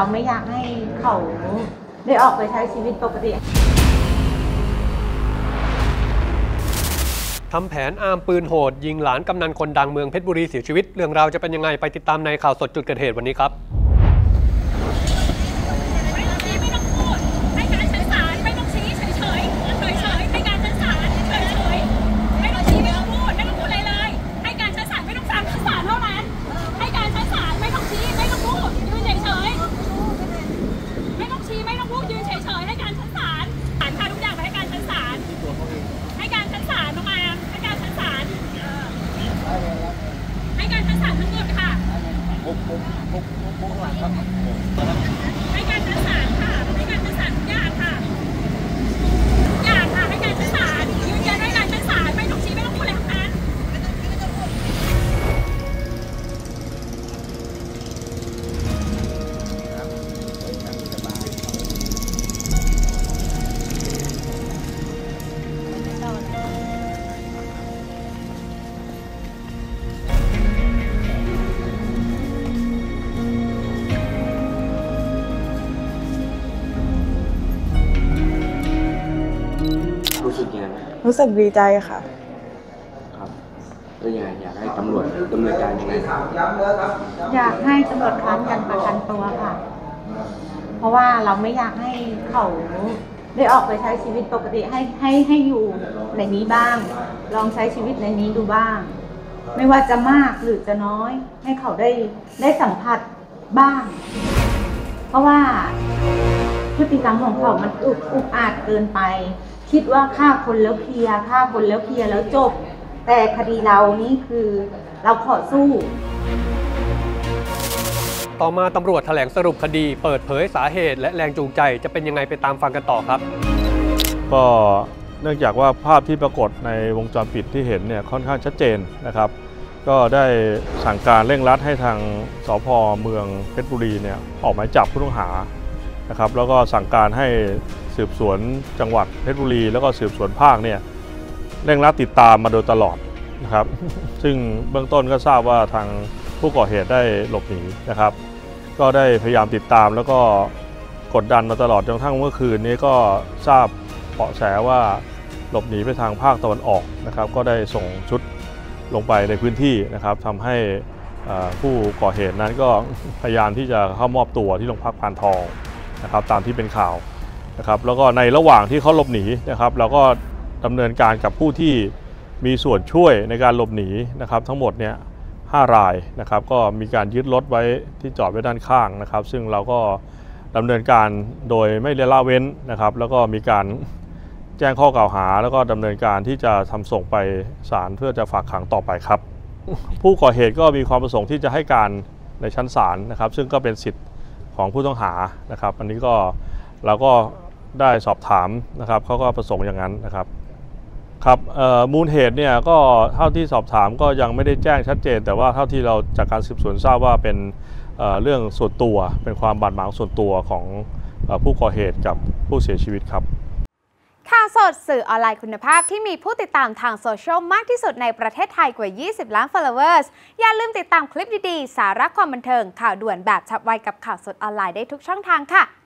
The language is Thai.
ไม่อยากให้เขาได้ออกไปใช้ชีวิตปกติทำแผนอาร์มปืนโหดยิงหลานกำนันคนดังเมืองเพชรบุรีเสียชีวิตเรื่องราวจะเป็นยังไงไปติดตามในข่าวสดจุดเกิดเหตุวันนี้ครับให้การชั้นศาลค่ะให้การชั้นศาลทุกอย่างค่ะทุกอย่างค่ะให้การชั้นศาลยืนยันให้การชั้นศาลไม่ต้องชี้ไม่ต้องพูดอะไรทั้งนั้นรู้สึกดีใจค่ะครับแล้วยังไงอยากให้ตำรวจดำเนินการยังไงอยากให้ตำรวจค้านกันประกันตัวค่ะเพราะว่าเราไม่อยากให้เขาได้ออกไปใช้ชีวิตปกติให้อยู่ในนี้บ้างลองใช้ชีวิตในนี้ดูบ้างไม่ว่าจะมากหรือจะน้อยให้เขาได้สัมผัสบ้างเพราะว่าพฤติกรรมของเขามันอุกอาจเกินไปคิดว่าฆ่าคนแล้วเคลียร์ฆ่าคนแล้วเคลียร์แล้วจบแต่คดีเรานี่คือเราขอสู้ต่อมาตำรวจแถลงสรุปคดีเปิดเผยสาเหตุและแรงจูงใจจะเป็นยังไงไปตามฟังกันต่อครับก็เนื่องจากว่าภาพที่ปรากฏในวงจรปิดที่เห็นเนี่ยค่อนข้างชัดเจนนะครับก็ได้สั่งการเร่งรัดให้ทางสภ.เมืองเพชรบุรีเนี่ยออกหมายจับผู้ต้องหานะครับแล้วก็สั่งการให้สืบสวนจังหวัดเพชรบุรีแล้วก็สืบสวนภาคเนี่ยเร่งรัดติดตามมาโดยตลอดนะครับซึ่งเบื้องต้นก็ทราบว่าทางผู้ก่อเหตุได้หลบหนีนะครับก็ได้พยายามติดตามแล้วก็กดดันมาตลอดจนกระทั่งเมื่อคืนนี้ก็ทราบเบาะแสว่าหลบหนีไปทางภาคตะวันออกนะครับก็ได้ส่งชุดลงไปในพื้นที่นะครับทำให้ผู้ก่อเหตุนั้นก็พยายามที่จะเข้ามอบตัวที่โรงพักพานทองนะครับตามที่เป็นข่าวนะครับแล้วก็ในระหว่างที่เขาหลบหนีนะครับเราก็ดำเนินการกับผู้ที่มีส่วนช่วยในการหลบหนีนะครับทั้งหมดเนี่ย5 รายนะครับก็มีการยึดรถไว้ที่จอดไว้ด้านข้างนะครับซึ่งเราก็ดำเนินการโดยไม่ละเว้นนะครับแล้วก็มีการแจ้งข้อกล่าวหาแล้วก็ดำเนินการที่จะทำส่งไปศาลเพื่อจะฝากขังต่อไปครับผู้ก่อเหตุก็มีความประสงค์ที่จะให้การในชั้นศาลนะครับซึ่งก็เป็นสิทธิ์ของผู้ต้องหานะครับอันนี้ก็เราก็ได้สอบถามนะครับเขาก็ประสงค์อย่างนั้นนะครับครับมูลเหตุเนี่ยก็เท่าที่สอบถามก็ยังไม่ได้แจ้งชัดเจนแต่ว่าเท่าที่เราจากการสืบสวนทราบว่าเป็นเรื่องส่วนตัวเป็นความบาดหมางส่วนตัวของผู้ก่อเหตุกับผู้เสียชีวิตครับข่าวสดสื่อออนไลน์คุณภาพที่มีผู้ติดตามทางโซเชียลมากที่สุดในประเทศไทยกว่า 20 ล้าน followers อย่าลืมติดตามคลิปดีๆสาระความบันเทิงข่าวด่วนแบบฉับไวกับข่าวสดออนไลน์ได้ทุกช่องทางค่ะ